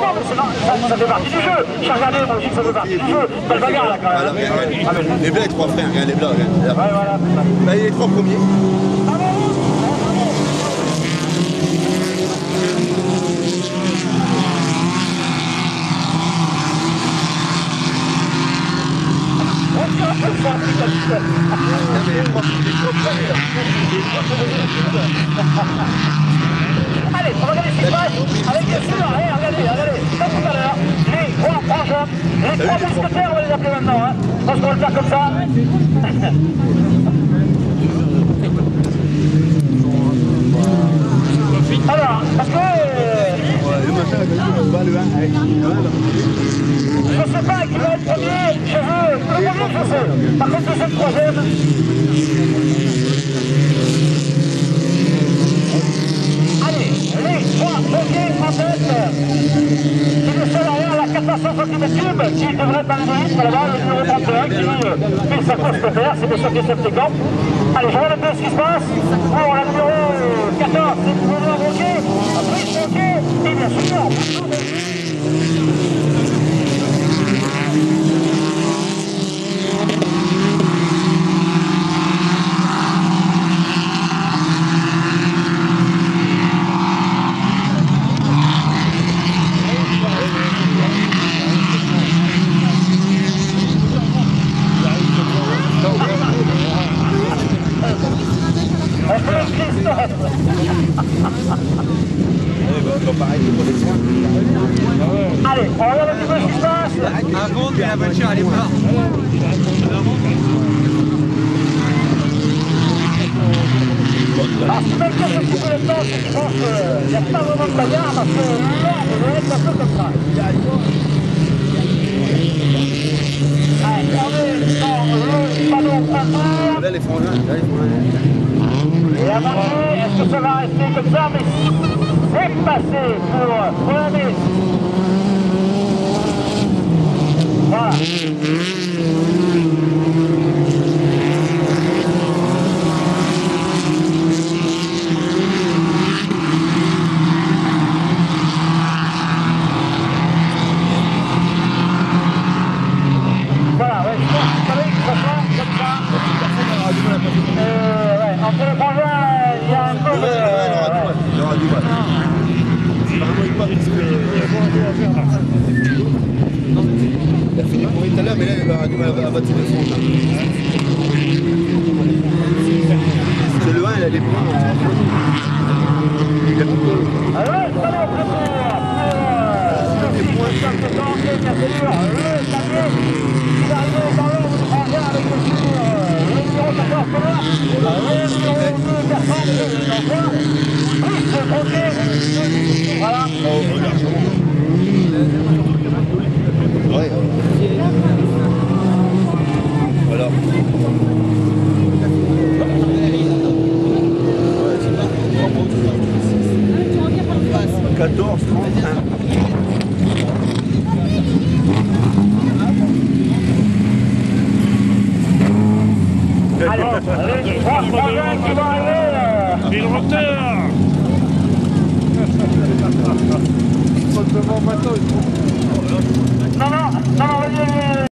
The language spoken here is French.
mais ça fait partie du jeu. J'ai regardé, moi aussi, ça fait partie du jeu. Belle bagarre, là, quand même. Les bleus, les trois frères, regarde les bleus, regarde. Ouais, voilà. Bah, les trois premiers. Allez, on va regarder ce qui se passe avec bien sûr, regardez, comme tout à l'heure, les trois frangins, les trois mousquetaires, on va les appeler maintenant, hein, parce qu'on va le faire comme ça. Alors, parce que... je ne sais pas qui va être premier chez eux, le premier je sais, par contre je sais le troisième. Allez, les trois premiers en tête, c'est le seul arrière à la 400 cm3 qui devrait être dans le ministre là-bas, le numéro 31 qui fait sa course de terre, c'est bien sûr que c'est camps. Allez, je regarde un peu ce qui se passe. Pour la numéro 14, c'est le numéro Roquet, Brice Roquet, et bien sûr, allez, on regarde un petit peu ce qui se passe. Un compte, mais la voiture elle est morte. Alors, ce qui m'inquiète un petit peu le temps, c'est que je pense qu'il n'y a pas vraiment de bagarre parce que l'ordre doit être un peu comme ça. Allez, on est dans le panneau parcours. Là, les frangins, Et à manger, est-ce que ça va rester comme ça? Mais c'est passé pour la mise. Voilà. Voilà, ouais, je pense que vous savez que ça sent comme ça. Ouais, entre les frangins, il y a un peu de... il y aura du mal. C'est vraiment une part parce que... Il a fini pour tout à l'heure, mais là, il aura du mal à battre les frangins. C'est le 1, il a les points. Il a beaucoup de... Le salon le points de chaque temps, c'est bien sûr, le Xavier, il est arrivé dans l'ordre du frangin avec le numéro 14 que là, le numéro 2 personne, l'envoi, plus le côté, voilà. Ouais. Voilà. 14, 31. Alors, les trois frangins qui vont arriver, Et le moteur. non, vas-y,